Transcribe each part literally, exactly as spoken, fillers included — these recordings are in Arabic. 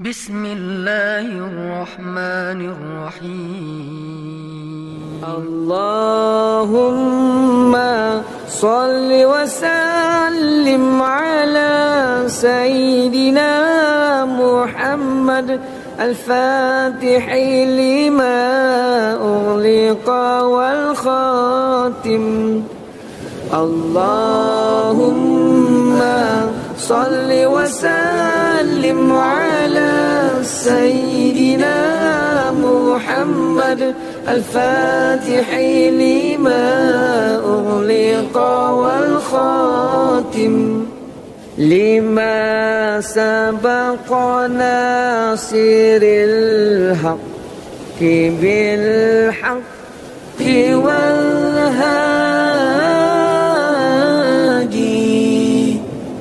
بسم الله الرحمن الرحيم. اللهم صل وسلم على سيدنا محمد الفاتح لما أغلق والخاتم. اللهم صل وسلم على سيدنا محمد الفاتح لما أغلق والخاتم لما سبق ناصر الحق بالحق والهادي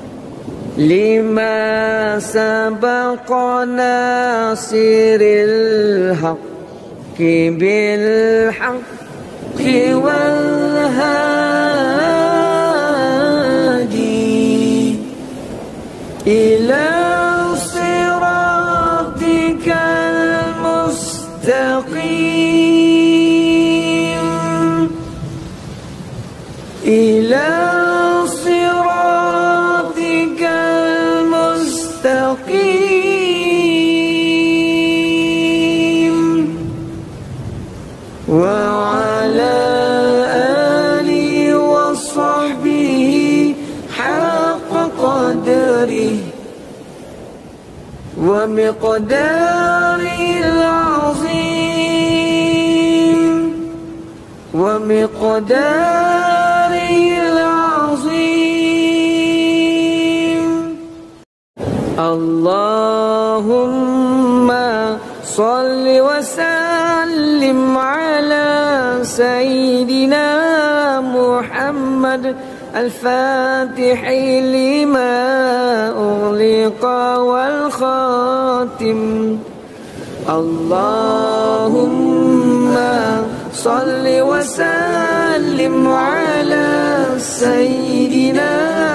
لما سبق ناصر الحق بالحق والهادي إلى صراطك المستقيم إلى صراطك المستقيم وعلى آله وصحبه حق قدره ومقداره العظيم ومقداره العظيم. اللهم صل وسلم على سيدنا محمد الفاتح لما أغلق والخاتم. اللهم صل وسلم على سيدنا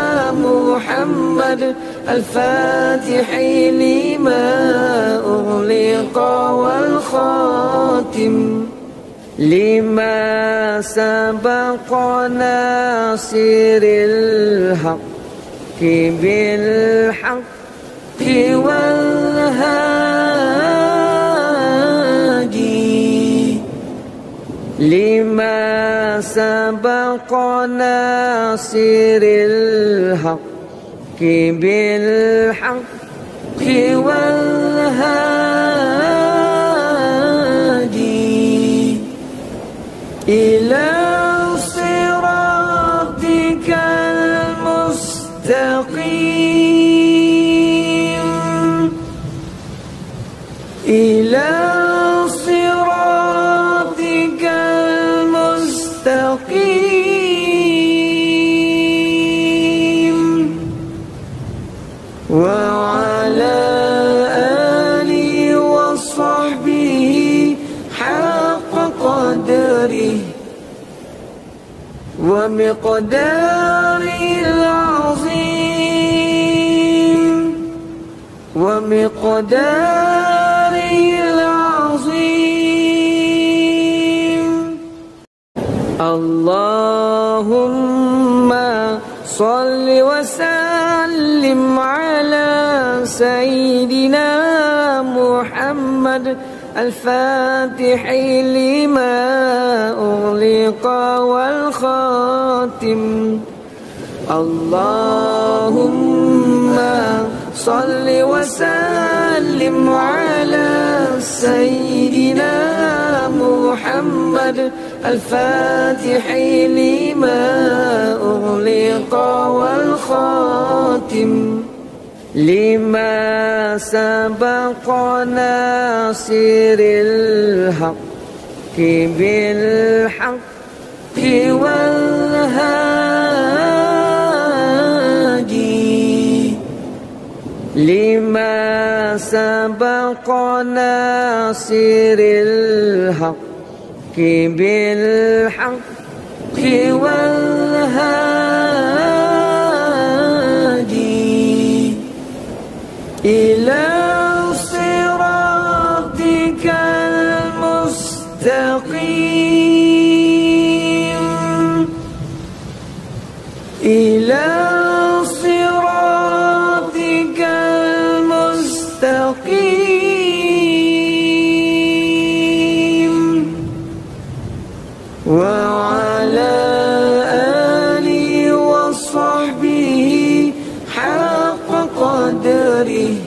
محمد الفاتح لما أغلق والخاتم لما سبق ناصر الحق بالحق والهادي لما سبق ناصر الحق بالحق والهادي إلى صراطك المستقيم إلى صراطك المستقيم وعلى آله وصحبه حق قدره ومقداره العظيم ومقداره العظيم. اللهم صل وسلم على سيدنا محمد الفاتح لما أغلق والخاتم. اللهم صل وسلم على سيدنا محمد الفاتح لما أغلق والخاتم لما سبق ناصر الحق بالحق والهادي لما سبق ناصر الحق بالحق والهادي إلى وعلى آله وصحبه حق قدره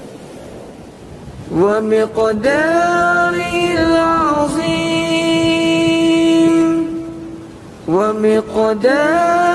ومقداره العظيم ومقداره